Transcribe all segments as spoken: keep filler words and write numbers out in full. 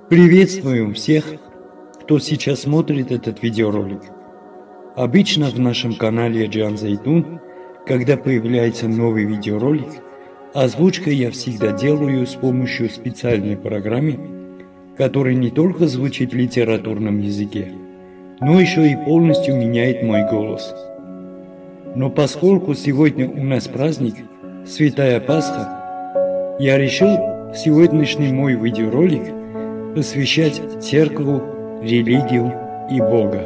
Приветствуем всех, кто сейчас смотрит этот видеоролик. Обычно в нашем канале Джан Зайтун, когда появляется новый видеоролик, озвучку я всегда делаю с помощью специальной программы, которая не только звучит в литературном языке, но еще и полностью меняет мой голос. Но поскольку сегодня у нас праздник, Святая Пасха, я решил сегодняшний мой видеоролик посвящать церкву, религию и Бога.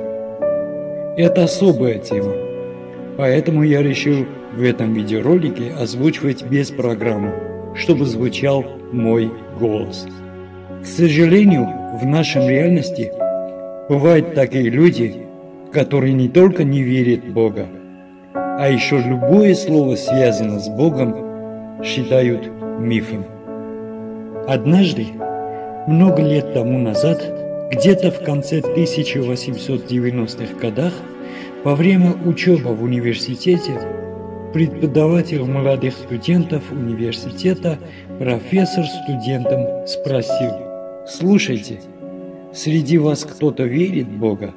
Это особая тема, поэтому я решил в этом видеоролике озвучивать без программы, чтобы звучал мой голос. К сожалению, в нашей реальности бывают такие люди, которые не только не верят в Бога, а еще любое слово, связанное с Богом, считают мифом. Однажды, много лет тому назад, где-то в конце тысяча восемьсот девяностых годах, во время учебы в университете, преподаватель молодых студентов университета, профессор студентам спросил: «Слушайте, среди вас кто-то верит в Бога?»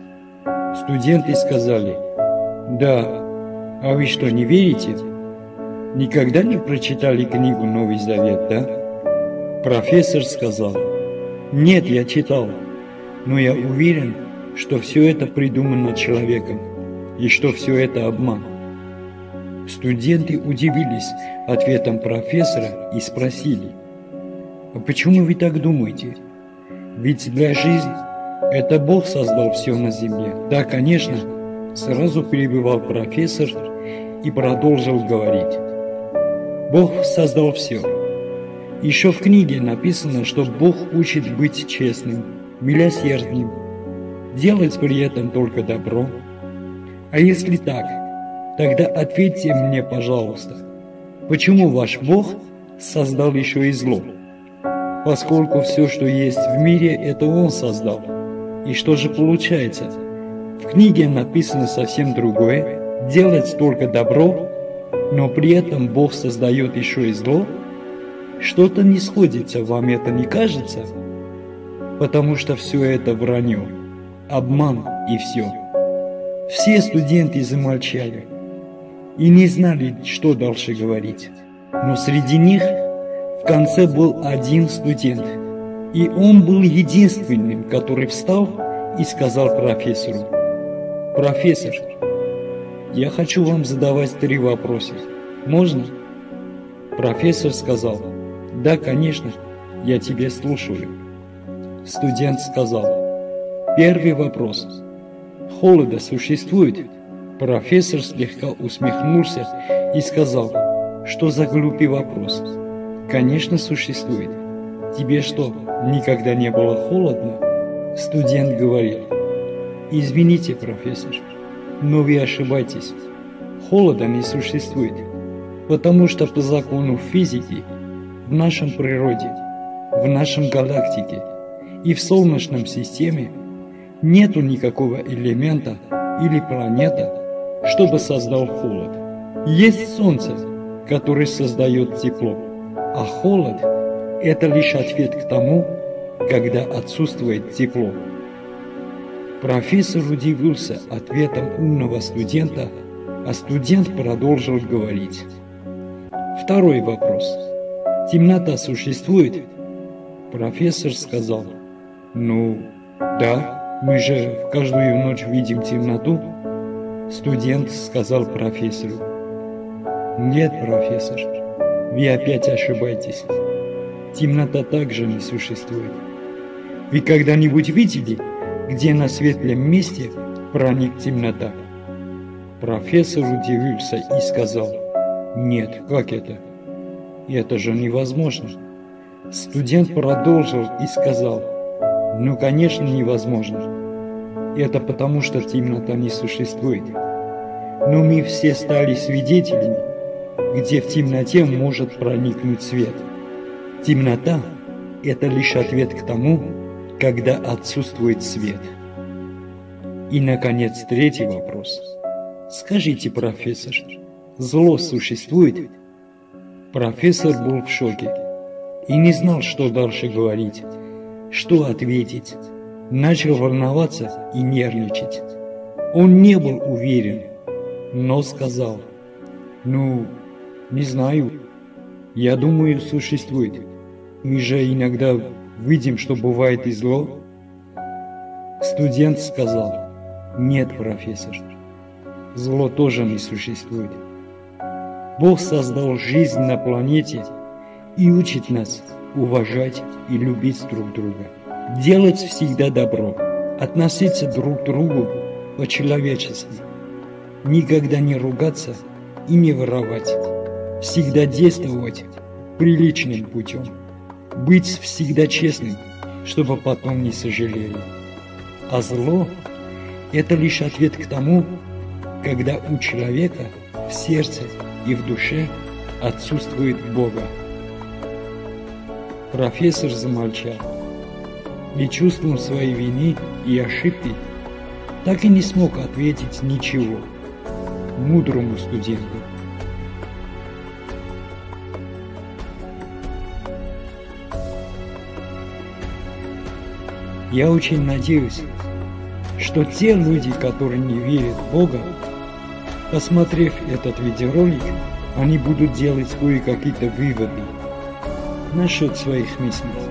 Студенты сказали: «Да, а вы что, не верите? Никогда не прочитали книгу «Новый Завет», да?» Профессор сказал: «Нет, я читал, но я уверен, что все это придумано человеком, и что все это обман». Студенты удивились ответом профессора и спросили: «А почему вы так думаете? Ведь для жизни это Бог создал все на земле». «Да, конечно», — сразу перебивал профессор и продолжил говорить. «Бог создал все. Еще в книге написано, что Бог учит быть честным, милосердным, делать при этом только добро. А если так, тогда ответьте мне, пожалуйста, почему ваш Бог создал еще и зло? Поскольку все, что есть в мире, это Он создал. И что же получается? В книге написано совсем другое, делать только добро, но при этом Бог создает еще и зло. Что-то не сходится, вам это не кажется? Потому что все это вранье, обман и все». Все студенты замолчали и не знали, что дальше говорить. Но среди них в конце был один студент, и он был единственным, который встал и сказал профессору: «Профессор, я хочу вам задавать три вопроса. Можно?» Профессор сказал: «Да, конечно, я тебя слушаю». Студент сказал: «Первый вопрос. Холода существует?» Профессор слегка усмехнулся и сказал: «Что за глупый вопрос? Конечно, существует. Тебе что, никогда не было холодно?» Студент говорил: «Извините, профессор, но вы ошибаетесь. Холода не существует, потому что по закону физики в нашем природе, в нашем галактике и в Солнечном системе нету никакого элемента или планета, чтобы создал холод. Есть Солнце, которое создает тепло, а холод – это лишь ответ к тому, когда отсутствует тепло». Профессор удивился ответом умного студента, а студент продолжил говорить. Второй вопрос. Темнота существует? Профессор сказал: «Ну, да, мы же в каждую ночь видим темноту». Студент сказал профессору: «Нет, профессор, вы опять ошибаетесь. Темнота также не существует. Вы когда-нибудь видели, где на светлом месте проник темнота?» Профессор удивился и сказал: «Нет, как это? Это же невозможно». Студент продолжил и сказал: «Ну, конечно, невозможно. Это потому, что темнота не существует. Но мы все стали свидетелями, где в темноте может проникнуть свет. Темнота – это лишь ответ к тому, когда отсутствует свет». И, наконец, третий вопрос. «Скажите, профессор, зло существует?» Профессор был в шоке и не знал, что дальше говорить. что ответить. Начал волноваться и нервничать. Он не был уверен, но сказал: «Ну, не знаю. Я думаю, существует. Мы же иногда видим, что бывает и зло». Студент сказал: «Нет, профессор, зло тоже не существует. Бог создал жизнь на планете и учит нас уважать и любить друг друга, делать всегда добро, относиться друг к другу по-человечески, никогда не ругаться и не воровать, всегда действовать приличным путем, быть всегда честным, чтобы потом не сожалели. А зло – это лишь ответ к тому, когда у человека в сердце и в душе отсутствует Бога». Профессор замолчал и чувством своей вины и ошибки так и не смог ответить ничего мудрому студенту. Я очень надеюсь, что те люди, которые не верят в Бога, посмотрев этот видеоролик, они будут делать кое-какие-то выводы насчет своих мыслей.